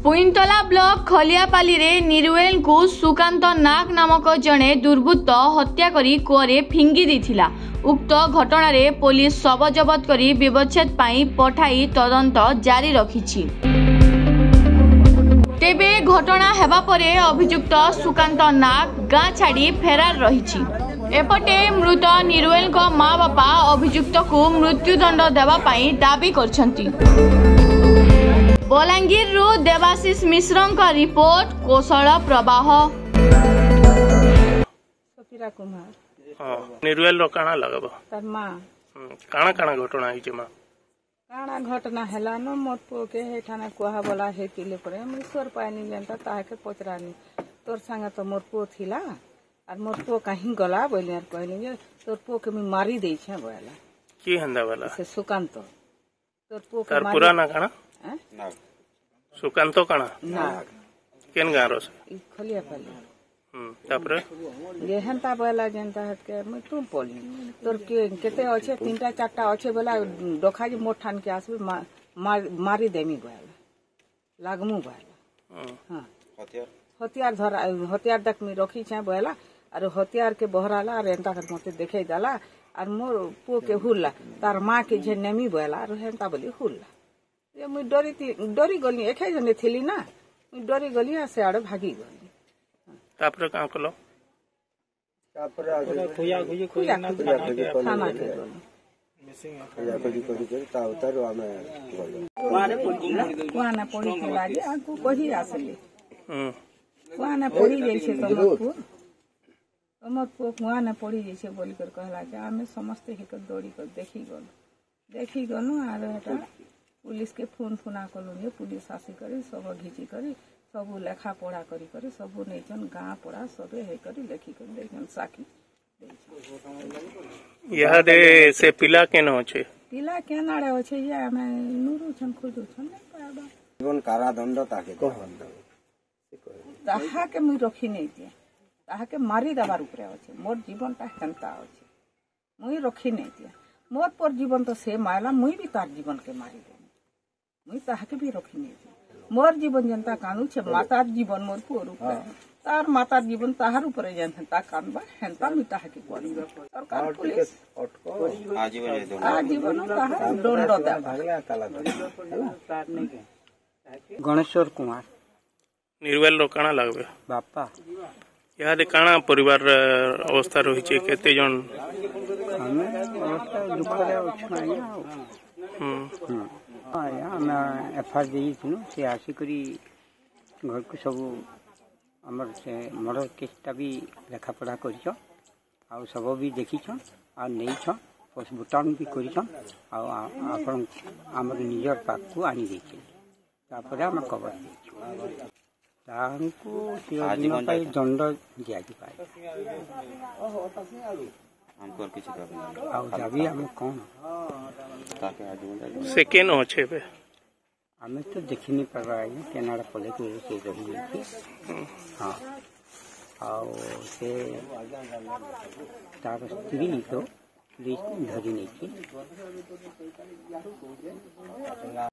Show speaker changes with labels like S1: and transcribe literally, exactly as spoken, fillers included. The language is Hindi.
S1: पुईंतला ब्लॉक खलियापाली रे निरुएल को सुकांत नाग नामक जड़े दुर्बृत्त हत्या करी कुआरे फिंगी देथिला। उक्त घटना रे पुलिस शव जबत करी व्यवच्छेद पाई पठाई तदंत जारी रखिछि। तेबे घटना हेबा परे अभियुक्त सुकांत नाग गाँ छाड़ी फेरार रहिछि। एपटे मृत निरुएल को माँ बापा अभियुक्त को मृत्युदंड देवा पाई दाबी करछंती। बलांगीर रु देवाशीष मिश्र का रिपोर्ट कौशल प्रवाह।
S2: सफीरा कुमार
S3: हां निरुएल रो काना लगबो
S2: तार मां
S3: काना काना घटना हिचे मां
S2: काना घटना हैला न मोर पो के हेठाना कोहा बोला हेतिले परे मैं सोर पानी लेंता ताके पचरानी तोर संग तो मोर पो थिला और मोर पो कहीं गला बोले यार कहनी जे तोर पो के मैं मारी देई छे बोला
S3: की हंदा वाला
S2: से सुकांत तोर पो के
S3: तार पुराना काना
S2: ना
S3: सुकांत काना
S2: ना
S3: केन गारो से
S2: खलियापाली
S3: हम तापर
S2: ये हंता बोला जनता हट के मैं तू बोली तोर के केते अच्छे तीनटा चारटा अच्छे बोला डोखा जे मोट ठान के आसबे मार, मारी देमी बोला लागमु बोला हां हथियार हथियार धर हथियार तक में रखी छे बोला और हथियार के बहराला और एंता कर मते देखे जाला और मोर पो के हुल्ला तार मां के जे नेमी बोला और हेंता बोली हुल्ला ये मैं डरी थी डरी गली एके जने थिली ना मैं डरी गली से आड़े भागी गली
S3: तापर का कलो
S4: तापर आगे खुया खुया खुया ना
S2: थाना के
S4: मिसिंग खुया खुया खुया के ता उतार आमे
S2: वाने पड़ी वाने पड़ी के लागे आकू कही आसले
S3: हम
S2: वाने पड़ी जैसे तमको तमको वाने पड़ी जैसे बोल कर कहला के आमे समस्त हेक दौड़ी कर देखी गल देखी गनु आर हटा पुलिस के फोन फोना कलो पुलिस आसी करी सब घिची करी सब लेखा पढ़ा करी करी सब नैचन गाँ पढ़ा सबे हे करी लेखी कर देखन साकी
S3: यह दे से पिला केन होछे
S2: पिला केन आड़े होछे ये हमें नुरु छन खुदु छन नहीं पाबा
S4: जीवन कारादंड ताके कहन
S2: ताहा के मुई रखी नहीं दिए ताहा के मारी दबार ऊपर होछे मोर जीवन ता हंता होछे मुई रखी नहीं दिए मोर पर जीवन तो से मायला मुई भी तार जीवन के मारी दे मुई ताहा के भी रखी नहीं दिए मोर जीवन जनता कानू छे मातार जीवन मोर पुर ऊपर तार मातार जीवन ताहार ऊपर जनता कानबा हेंता मिटा के कोनी सरकार पुलिस अटको आजीवन आजीवन ताहार दंड दा भागला काला
S5: गणेश्वर कुमार
S3: निरुएल रो काना लागबे
S5: बापा
S3: यह दे काना परिवार अवस्था रहिचे केते जन
S5: हमें अवस्था दुख रे ओछना हम हमें एफआर देनु से आसिकरी घर को सब आमर से मर्डर केसटा भी लेखा पढ़ा कर सब भी देखी आ नहीं पोस्टमार्टम भी कर निजर पाक को आनी देपर आम कबर दे दंड दिया दाबी आम कौन
S3: से केन होछे बे
S5: हमें तो देखी नहीं पड़ रहा है केनाडा पले को से रही हाँ और से तार स्त्री तो धरी नहीं थी।